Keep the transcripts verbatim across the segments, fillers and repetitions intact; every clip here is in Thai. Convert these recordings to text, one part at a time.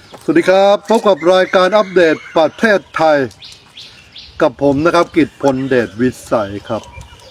สวัสดีครับพบกับรายการอัปเดตประเทศไทยกับผมนะครับกิตพลเดชวิสัยครับ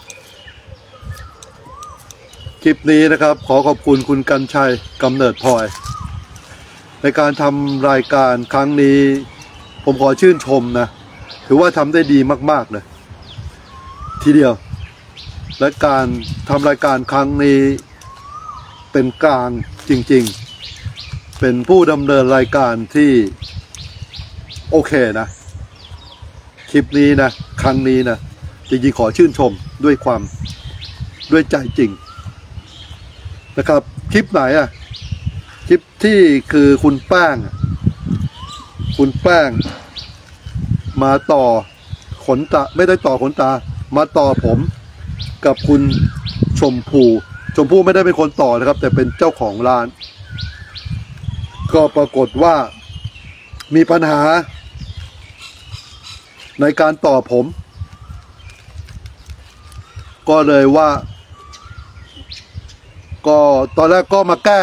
คลิปนี้นะครับขอขอบคุณคุณกรรชัยกำเนิดพลอยในการทำรายการครั้งนี้ผมขอชื่นชมนะถือว่าทำได้ดีมากๆเลยทีเดียวและการทำรายการครั้งนี้เป็นกลางจริงๆเป็นผู้ดำเนินรายการที่โอเคนะคลิปนี้นะครั้งนี้นะจริงๆขอชื่นชมด้วยความด้วยใจจริงนะครับคลิปไหนอ่ะคลิปที่คือคุณแป้งคุณแป้งมาต่อขนตาไม่ได้ต่อขนตามาต่อผมกับคุณชมพู่ชมพู่ไม่ได้เป็นคนต่อนะครับแต่เป็นเจ้าของร้านก็ปรากฏว่ามีปัญหาในการต่อผมก็เลยว่าก็ตอนแรกก็มาแก้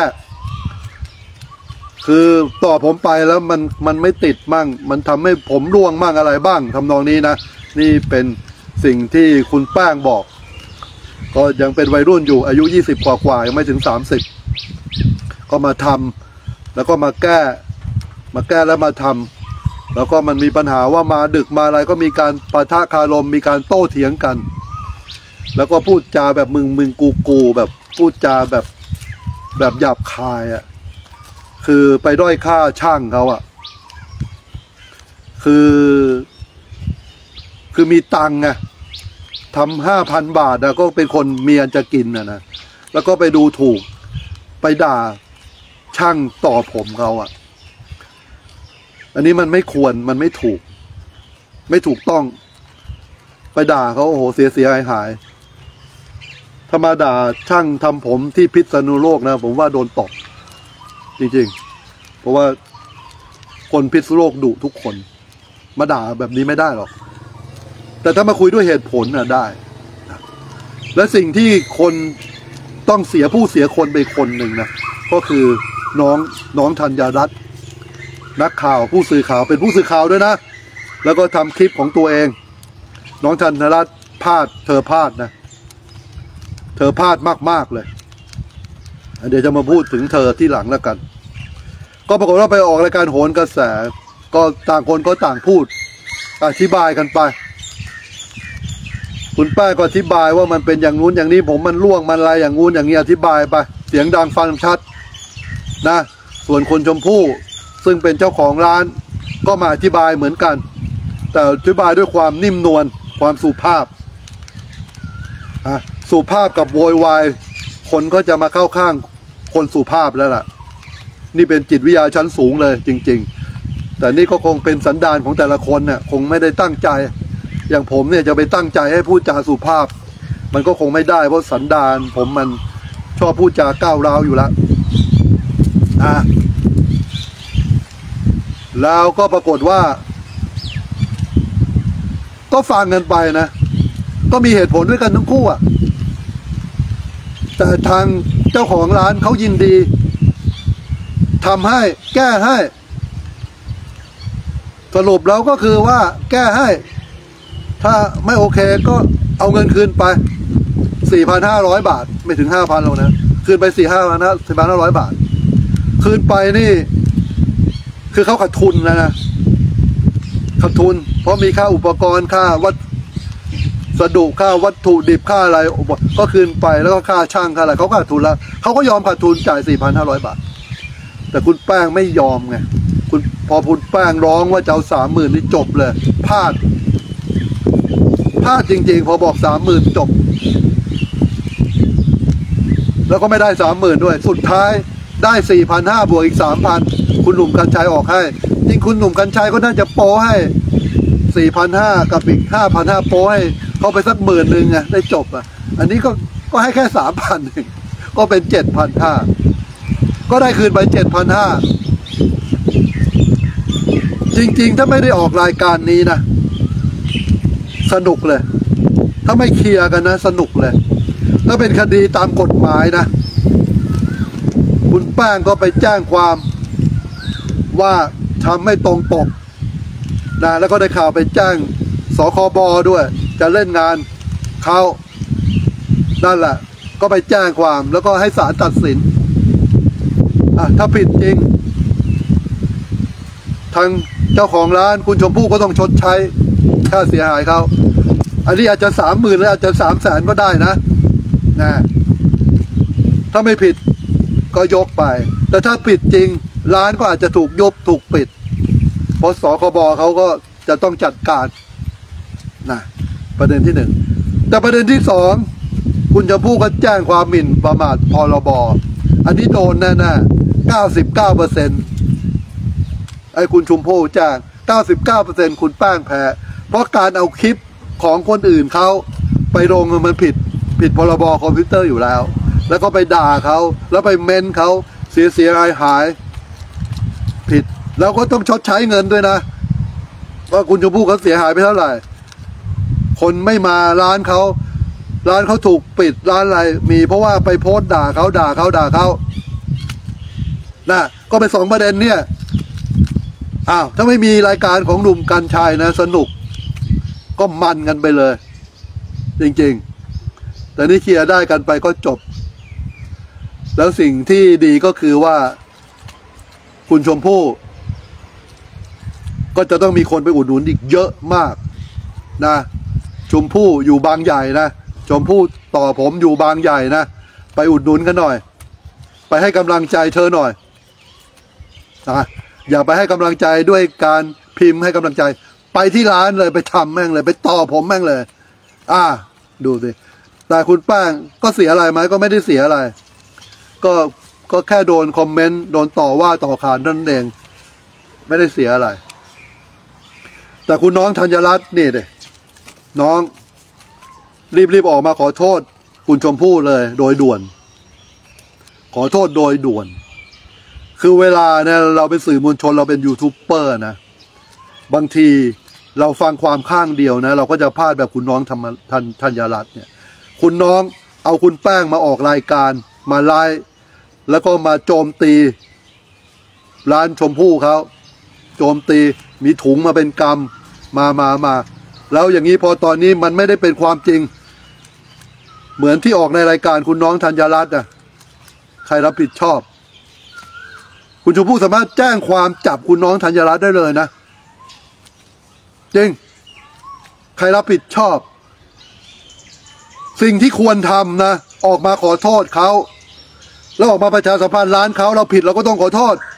คือต่อผมไปแล้วมันมันไม่ติดมั่งมันทำให้ผมร่วงมั่งอะไรบ้างทำนองนี้นะนี่เป็นสิ่งที่คุณแป้งบอกก็ยังเป็นวัยรุ่นอยู่อายุยี่สิบกว่าๆยังไม่ถึงสามสิบก็มาทำแล้วก็มาแก้มาแก้แล้วมาทำแล้วก็มันมีปัญหาว่ามาดึกมาอะไรก็มีการปะทะคารมมีการโต้เถียงกันแล้วก็พูดจาแบบมึงมึงกูกูแบบพูดจาแบบแบบหยาบคายอ่ะคือไปด้อยค่าช่างเขาอ่ะคือคือมีตังค์ไงทำห้าพันบาทนะก็เป็นคนมีอันจะกินนะนะแล้วก็ไปดูถูกไปด่าช่างต่อผมเขาอ่ะอันนี้มันไม่ควรมันไม่ถูกไม่ถูกต้องไปด่าเขาโอ้โหเสียเสียหายหายถ้ามาด่าช่างทำผมที่พิษณุโลกนะผมว่าโดนตบจริงๆเพราะว่าคนพิษณุโลกดุทุกคนมาด่าแบบนี้ไม่ได้หรอกแต่ถ้ามาคุยด้วยเหตุผลน่ะได้และสิ่งที่คนต้องเสียผู้เสียคนไปคนหนึ่งนะก็คือน้องน้องธัญรัตน์นักข่าวผู้สื่อข่าวเป็นผู้สื่อข่าวด้วยนะแล้วก็ทำคลิปของตัวเองน้องธัญรัตน์พลาดเธอพลาดนะเธอพลาดมากๆเลยเดี๋ยวจะมาพูดถึงเธอที่หลังแล้วกันก็ปรากฏว่าไปออกรายการโหนกระแสก็ต่างคนก็ต่างพูดอธิบายกันไปคุณป้าก็อธิบายว่ามันเป็นอย่างงู้นอย่างนี้ผมมันล่วงมันอะไรอย่างงู้นอย่างนี้อธิบายไปเสียงดังฟังชัดนะส่วนคนชมพู่ซึ่งเป็นเจ้าของร้านก็มาอธิบายเหมือนกันแต่อธิบายด้วยความนิ่มนวลความสุภาพอ่ะสุภาพกับโวยวายคนก็จะมาเข้าข้างคนสุภาพแล้วล่ะนี่เป็นจิตวิทยาชั้นสูงเลยจริงๆแต่นี่ก็คงเป็นสันดานของแต่ละคนเนี่ยคงไม่ได้ตั้งใจอย่างผมเนี่ยจะไปตั้งใจให้พูดจาสุภาพมันก็คงไม่ได้เพราะสันดานผมมันชอบพูดจาก้าวร้าวอยู่แล้วอ่ะแล้วก็ปรากฏว่าก็ฟังกันไปนะก็มีเหตุผลด้วยกันทั้งคู่อ่ะแต่ทางเจ้าของร้านเขายินดีทำให้แก้ให้สรุปแล้วก็คือว่าแก้ให้ถ้าไม่โอเคก็เอาเงินคืนไป สี่พันห้าร้อย บาทไม่ถึง ห้าพัน หรอกนะคืนไป สี่พันห้าร้อย นะ สี่พันห้าร้อย บาทคืนไปนี่คือเขาขาดทุนนะนะขาดทุนเพราะมีค่าอุปกรณ์ค่าวัสดุค่าวัตถุดิบค่าอะไรก็คืนไปแล้วก็ค่าช่างค่าอะไรเขาขาดทุนแล้วเขาก็ยอมขาดทุนจ่าย สี่พันห้าร้อย บาทแต่คุณแป้งไม่ยอมไงคุณพอคุณแป้งร้องว่าจะเอา สามหมื่น นี่จบเลยพลาดพลาดจริงๆพอบอก สามหมื่น จบแล้วก็ไม่ได้ สามหมื่น ด้วยสุดท้ายได้ สี่พันห้าร้อย บวกอีก สามพัน คุณหนุ่มกรรชัยออกให้จริงคุณหนุ่มกรรชัยก็น่าจะโป้ให้ สี่พันห้าร้อย กับอีก ห้าพันห้าร้อย โป้ให้เขาไปสักหมื่นนึงไงได้จบอ่ะอันนี้ก็ก็ให้แค่ สามพัน เองก็เป็น เจ็ดพันห้าร้อย ก็ได้คืนไป เจ็ดพันห้าร้อย จริงๆถ้าไม่ได้ออกรายการนี้นะสนุกเลยถ้าไม่เคลียร์กันนะสนุกเลยถ้าเป็นคดีตามกฎหมายนะคุณแป้งก็ไปแจ้งความว่าทำไม่ตรงปกนะแล้วก็ได้ข่าวไปแจ้งสคบด้วยจะเล่นงานเขานั่นแหละก็ไปแจ้งความแล้วก็ให้ศาลตัดสินอ่ะถ้าผิดจริงทางเจ้าของร้านคุณชมพู่ก็ต้องชดใช้ค่าเสียหายเขาอันนี้อาจจะสามหมื่นหรืออาจจะสามแสนก็ได้นะนะถ้าไม่ผิดก็ยกไปแต่ถ้าผิดจริงร้านก็อาจจะถูกยุบถูกปิดเพราะสคบเขาก็จะต้องจัดการนะประเด็นที่หนึ่งแต่ประเด็นที่สองคุณชมพู่ก็แจ้งความหมิ่นประมาทพรบอันนี้โดนแน่ๆเก้าสิบเก้าเปอร์เซ็นต์ไอ้คุณชมพู่แจ้งเก้าสิบเก้าเปอร์เซ็นต์คุณแป้งแพ้เพราะการเอาคลิปของคนอื่นเขาไปลงมันผิดผิดพรบคอมพิวเตอร์อยู่แล้วแล้วก็ไปด่าเขาแล้วไปเม้นเขาเสียเสียหายหายผิดแล้วก็ต้องชดใช้เงินด้วยนะว่าคุณชมพู่เขาเสียหายไปเท่าไหร่คนไม่มาร้านเขาร้านเขาถูกปิดร้านอะไรมีเพราะว่าไปโพสต์ด่าเขาด่าเขาด่าเขานะก็เป็นสองประเด็นเนี่ยอ้าวถ้าไม่มีรายการของหนุ่มกรรชัยนะสนุกก็มันกันไปเลยจริงๆแต่นี่เคลียร์ได้กันไปก็จบแล้วสิ่งที่ดีก็คือว่าคุณชมพู่ก็จะต้องมีคนไปอุดหนุนอีกเยอะมากนะชมพู่อยู่บางใหญ่นะชมพู่ต่อผมอยู่บางใหญ่นะไปอุดหนุนกันหน่อยไปให้กำลังใจเธอหน่อยนะอย่าไปให้กำลังใจด้วยการพิมพ์ให้กำลังใจไปที่ร้านเลยไปทำแม่งเลยไปต่อผมแม่งเลยอ่าดูสิแต่คุณแป้งก็เสียอะไรไหมก็ไม่ได้เสียอะไรก็ก็แค่โดนคอมเมนต์โดนต่อว่าต่อขานนั่นเองไม่ได้เสียอะไรแต่คุณน้องธัญรัตน์นี่เด็น้องรีบๆออกมาขอโทษคุณชมพู่เลยโดยด่วนขอโทษโดยด่วนคือเวลาเนี่ยเราเป็นสื่อมวลชนเราเป็นยูทูบเบอร์นะบางทีเราฟังความข้างเดียวนะเราก็จะพลาดแบบคุณน้องธรรมทันธัญรัตน์เนี่ยคุณน้องเอาคุณแป้งมาออกรายการมาไลฟ์แล้วก็มาโจมตีร้านชมพู่เขาโจมตีมีถุงมาเป็นกำมามามาแล้วอย่างนี้พอตอนนี้มันไม่ได้เป็นความจริงเหมือนที่ออกในรายการคุณน้องธัญรัตน์นะใครรับผิดชอบคุณชมพู่สามารถแจ้งความจับคุณน้องธัญรัตน์ได้เลยนะจริงใครรับผิดชอบสิ่งที่ควรทำนะออกมาขอโทษเขาแล้วออกมาประชาสัมพันธ์ร้านเขาเราผิดเราก็ต้องขอโทษ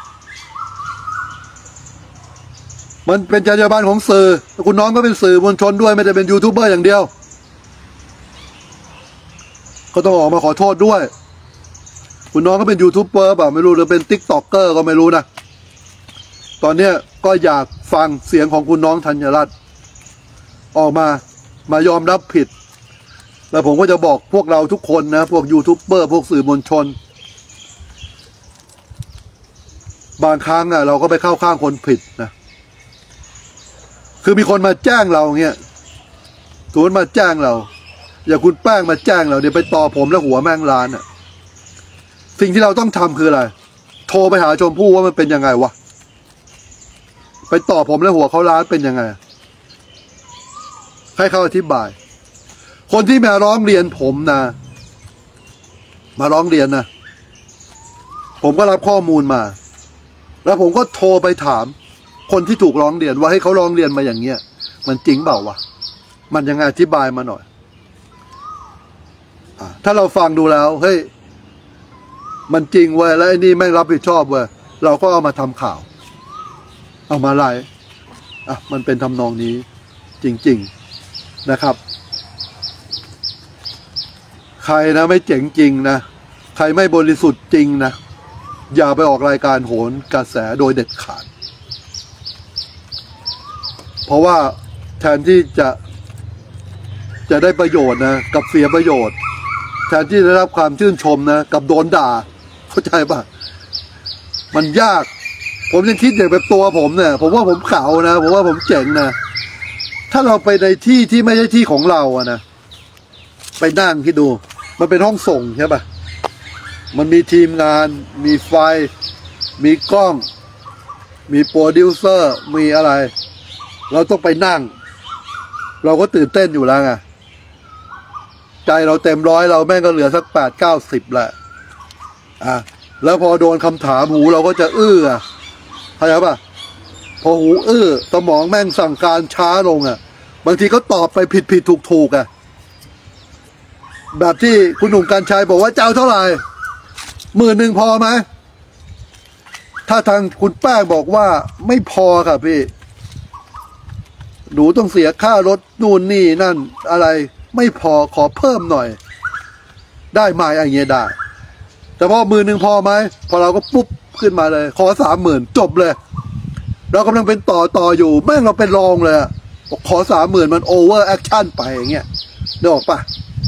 มันเป็นจรรยาบรรณของสื่อคุณน้องก็เป็นสื่อมวลชนด้วยไม่ได้เป็นยูทูบเบอร์อย่างเดียวก็ต้องออกมาขอโทษด้วยคุณน้องก็เป็นยูทูบเบอร์แบบไม่รู้หรือเป็นติ๊กต็อกเกอร์ก็ไม่รู้นะตอนเนี้ยก็อยากฟังเสียงของคุณน้องธัญรัตน์ออกมามายอมรับผิดแล้วผมก็จะบอกพวกเราทุกคนนะพวกยูทูบเบอร์พวกสื่อมวลชนบางครั้งอ่ะเราก็ไปเข้าข้างคนผิดนะคือมีคนมาแจ้งเราเงี้ยสมมติมาแจ้งเราอย่าคุณแป้งมาแจ้งเราเดี๋ยวไปต่อผมแล้วหัวแม่งร้านอ่ะสิ่งที่เราต้องทำคืออะไรโทรไปหาชมพู่ว่ามันเป็นยังไงวะไปต่อผมแล้วหัวเขาร้านเป็นยังไงให้เขาอธิบายคนที่มาร้องเรียนผมนะมาร้องเรียนนะผมก็รับข้อมูลมาแล้วผมก็โทรไปถามคนที่ถูกร้องเรียนว่าให้เขาร้องเรียนมาอย่างเงี้ยมันจริงเปล่าวะมันยังไงอธิบายมาหน่อยถ้าเราฟังดูแล้วเฮ้ยมันจริงเว้ยแล้วไอ้นี่ไม่รับผิดชอบเว้ยเราก็เอามาทำข่าวเอามาไล่อ่ะมันเป็นทำนองนี้จริงๆนะครับใครนะไม่เจ๋งจริงนะใครไม่บริสุทธิ์จริงนะอย่าไปออกรายการโหนกระแสโดยเด็ดขาดเพราะว่าแทนที่จะจะได้ประโยชน์นะกับเสียประโยชน์แทนที่จะได้รับความชื่นชมนะกับโดนด่าเข้าใจป่ะมันยากผมยังคิดอย่างแบบตัวผมเนี่ยผมว่าผมขาวนะผมว่าผมเจ๋งนะถ้าเราไปในที่ที่ไม่ใช่ที่ของเราอะนะไปนั่งคิดดูมันเป็นห้องส่งใช่ป่ะมันมีทีมงานมีไฟมีกล้องมีโปรดิวเซอร์มีอะไรเราต้องไปนั่งเราก็ตื่นเต้นอยู่แล้วไงใจเราเต็มร้อยเราแม่งก็เหลือสักแปดเก้าสิบแหละอ่ะแล้วพอโดนคำถามหูเราก็จะอื้ออ่ะเข้าใจป่ะพอหูอื้อสมองแม่งสั่งการช้าลงอ่ะบางทีก็ตอบไปผิดผิดถูกถูกอ่ะแบบที่คุณหนุ่มกรรชัยบอกว่าเจ้าเท่าไหร่หมื่นหนึ่งพอไหมถ้าทางคุณแป้งบอกว่าไม่พอครับพี่หนูต้องเสียค่ารถนู่นนี่นั่นอะไรไม่พอขอเพิ่มหน่อยได้ไหมอย่างเงี้ยได้แต่พอหมื่นหนึ่งพอไหมพอเราก็ปุ๊บขึ้นมาเลยขอสามหมื่นจบเลยเรากำลังเป็นต่อต่ออยู่แม่งเราเป็นรองเลยขอสามหมื่นมันโอเวอร์แอคชั่นไปอย่างเงี้ยได้ออกปะ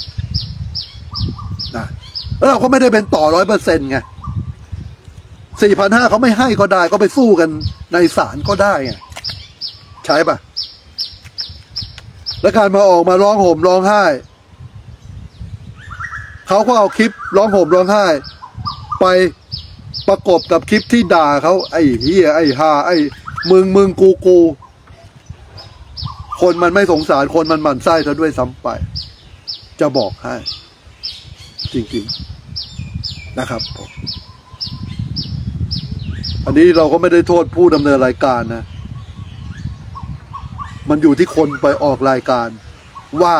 นะแล้วเราก็ไม่ได้เป็นต่อร้อยเปอร์เซ็นต์ไงสี่พันห้าเขาไม่ให้ก็ได้ก็ไปสู้กันในศาลก็ได้ไงใช่ปะแล้วการมาออกมาร้องห่มร้องไห้เขาก็เอาคลิปร้องห่มร้องไห้ไปประกบกับคลิปที่ด่าเขาไอ้เหี้ยไอ้ฮาไอ้มึงมึงกูกูคนมันไม่สงสารคนมันหมั่นไส้เธอด้วยซ้ำไปจะบอกให้จริงๆนะครับผมอันนี้เราก็ไม่ได้โทษผู้ดำเนินรายการนะมันอยู่ที่คนไปออกรายการว่า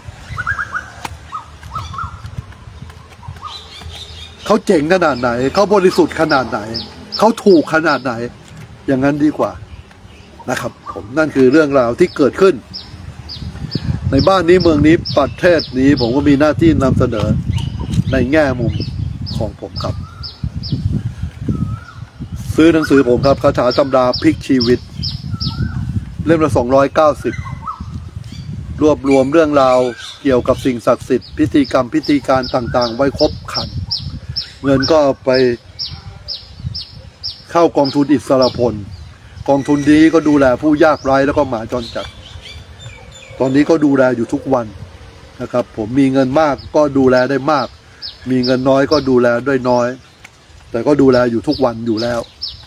เขาเจ๋งขนาดไหนเขาบริสุทธิ์ขนาดไหนเขาถูกขนาดไหนอย่างนั้นดีกว่านะครับผมนั่นคือเรื่องราวที่เกิดขึ้นในบ้านนี้เมืองนี้ประเทศนี้ผมก็มีหน้าที่นำเสนอในแง่มุมของผมครับซื้อหนังสือผมครับคาถาตำราพลิกชีวิตเล่มละสองร้อยเก้าสิบรวบรวมเรื่องราวเกี่ยวกับสิ่งศักดิ์สิทธิ์พิธีกรรมพิธีการต่างๆไว้ครบครันเงินก็ไปเข้ากองทุนอิสรพลกองทุนนี้ก็ดูแลผู้ยากไร้แล้วก็หมาจรจัดตอนนี้ก็ดูแลอยู่ทุกวันนะครับผมมีเงินมากก็ดูแลได้มากมีเงินน้อยก็ดูแลด้วยน้อยแต่ก็ดูแลอยู่ทุกวันอยู่แล้ว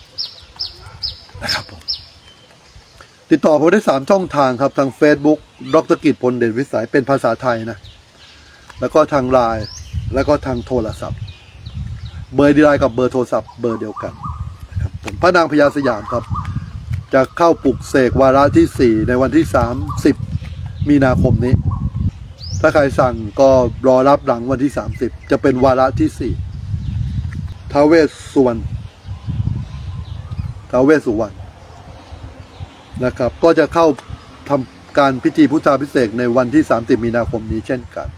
นะครับผมติดต่อผมได้สามช่องทางครับทาง Facebook ดร.กิจพลเด่นวิสัยเป็นภาษาไทยนะแล้วก็ทางไลน์แล้วก็ทางโทรศัพท์เบอร์ดีไลน์กับเบอร์โทรศัพท์เบอร์เดียวกันนะครับผมพระนางพญาสยามครับจะเข้าปลุกเสกวาระที่สี่ในวันที่สามสิบมีนาคมนี้ถ้าใครสั่งก็รอรับหลังวันที่สามสิบจะเป็นวาระที่สี่ท้าวเวสสุวรรณท้าวเวสสุวรรณนะครับก็จะเข้าทำการพิธีพุทธาภิเษกในวันที่สามสิบมีนาคมนี้เช่นกัน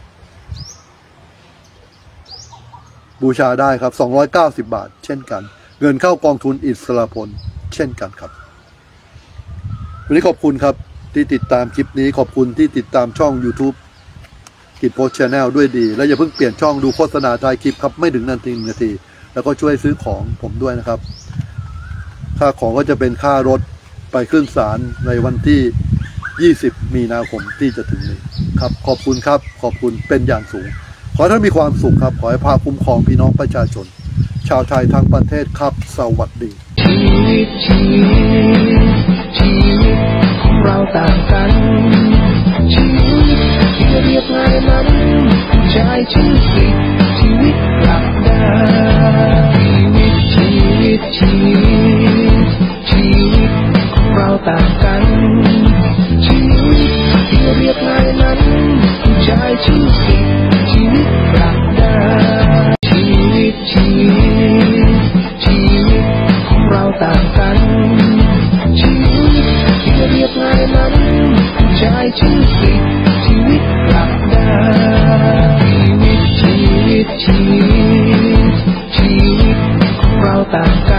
บูชาได้ครับสองร้อยเก้าสิบบาทเช่นกันเงินเข้ากองทุนอิสรพลเช่นกันครับวันนี้ขอบคุณครับที่ติดตามคลิปนี้ขอบคุณที่ติดตามช่อง YouTube กิจโพสต์ Channel ด้วยดีและอย่าเพิ่งเปลี่ยนช่องดูโฆษณาท้ายคลิปครับไม่ถึงนาทีหนึ่งนาทีแล้วก็ช่วยซื้อของผมด้วยนะครับค่าของก็จะเป็นค่ารถไปขึ้นศาลในวันที่ยี่สิบมีนาคมที่จะถึงนี้ครับขอบคุณครับขอบคุณเป็นอย่างสูงขอให้ท่านมีความสุขครับขอให้พาคุ้มครองพี่น้องประชาชนชาวไทยทั้งประเทศครับสวัสดีชีวิตชีวิตชีวิตของเราต่างกันชีวิตที่เรียบง่ายนั้นใจชื่อสิชีวิตกลับได้ชีวิตชีวิตชีวิตชีวิตของเราต่างกันชีวิตที่เรียบง่ายนั้นใจชื่อสิชีวิตกลับได้ชีวิตชีวิตชีวิตของเราต่างกันชีวิตที่เรียบง่ายนั้นใจชื่อสิชีวิตกลับได้ชีวิตชีวิตชีวิตชีวิตของเราต่างกัน